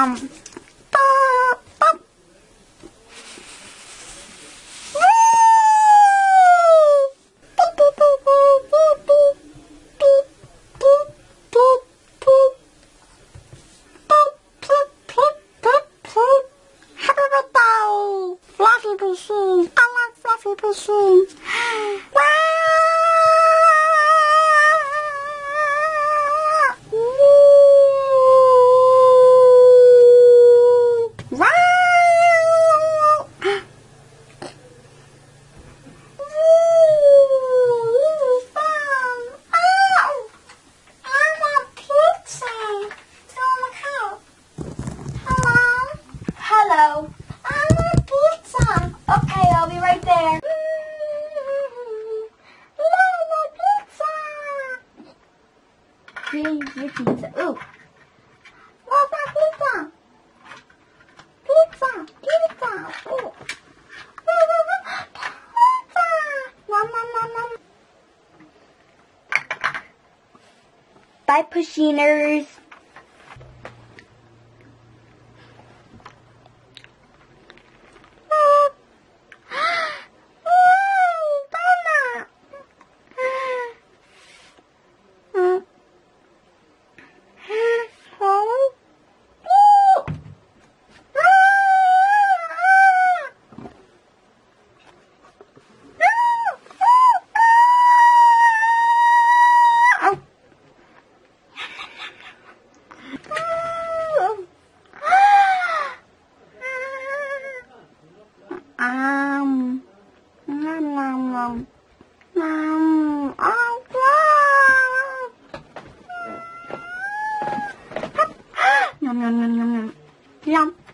Fluffy Pusheen. I like Fluffy Pusheen. Hello. I want pizza. Okay, I'll be right there. Your pizza. Ooh. What's my pizza? Pizza. Pizza. Ooh. Pizza. Nom, nom, nom, nom. Bye, Pusheeners. Yum, yum, yum, yum, yum. Yum.